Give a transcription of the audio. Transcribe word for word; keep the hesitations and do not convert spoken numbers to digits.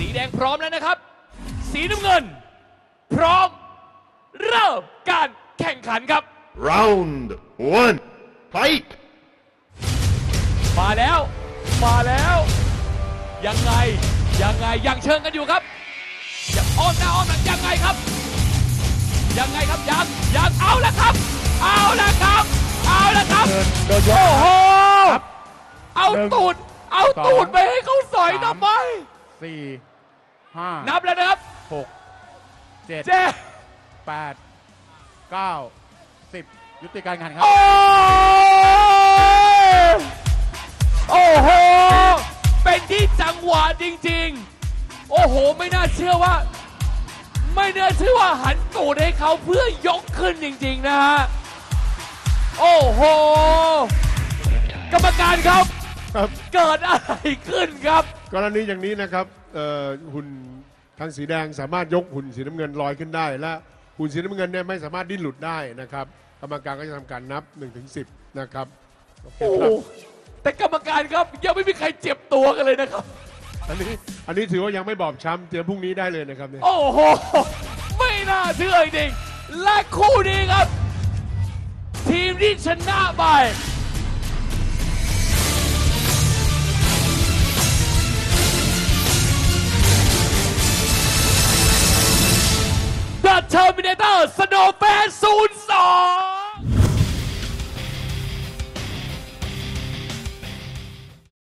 สีแดงพร้อมแล้วนะครับ สีน้ำเงินพร้อมเริ่มการแข่งขันครับ Round one fight มาแล้วมาแล้วยังไงยังไงยังเชิงกันอยู่ครับอย่าอ้อมหน้าอ้อมหลังยังไงครับยังไงครับยังยังเอาละครับเอาละครับเอาละครับโอ้โหเอาตูดเอาตูดไปให้เขาสอยทำไมสี่ห้านับแล้วนะครับหกเจ็ดเจ็ดแปดเก้าสิบยุติการแข่งขันครัโอ้บโอ้โหเป็นที่จังหวะจริงๆโอ้โหไม่น่าเชื่อว่าไม่น่าเชื่อว่าหันตูดให้เขาเพื่อยกขึ้นจริงๆนะฮะโอ้โหกรรมการครับครับเกิดอะไรขึ้นครับกรณีอย่างนี้นะครับหุ่นทางสีแดงสามารถยกหุ่นสีน้ำเงินลอยขึ้นได้ และหุ่นสีน้ำเงินเนี่ยไม่สามารถดิ้นหลุดได้นะครับกรรมการก็จะทำการนับ หนึ่งถึงสิบ นะครับโอ้แต่กรรมการครับยังไม่มีใครเจ็บตัวกันเลยนะครับอันนี้อันนี้ถือว่ายังไม่บอบช้ำเจอพรุ่งนี้ได้เลยนะครับเนี่ยโอ้โหไม่น่าเชื่อจริงและคู่นี้ครับ ทีมที่ชนะไปThe Terminator Snowman ศูนย์